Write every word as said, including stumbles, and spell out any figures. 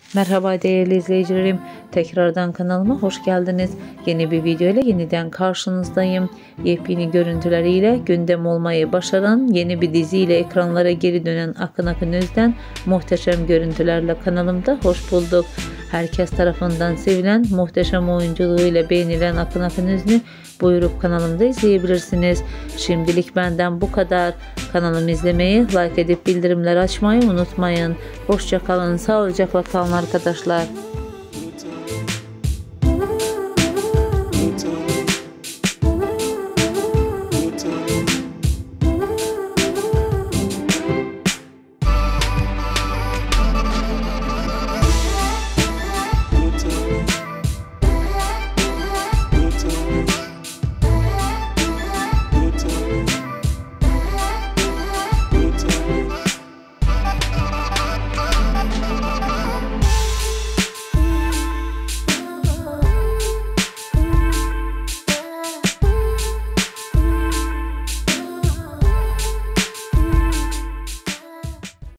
Merhaba değerli izleyicilerim. Tekrardan kanalıma hoş geldiniz. Yeni bir video ile yeniden karşınızdayım. Yepyeni görüntüleriyle gündem olmayı başaran yeni bir diziyle ekranlara geri dönen Akın Akın Öz'den muhteşem görüntülerle kanalımda hoş bulduk. Herkes tarafından sevilen, muhteşem oyunculuğuyla beğenilen Akın Akın Öz'ünü buyurup kanalımda izleyebilirsiniz. Şimdilik benden bu kadar. Kanalımı izlemeyi, like edip bildirimleri açmayı unutmayın. Hoşça kalın, sağlıcakla kalın arkadaşlar.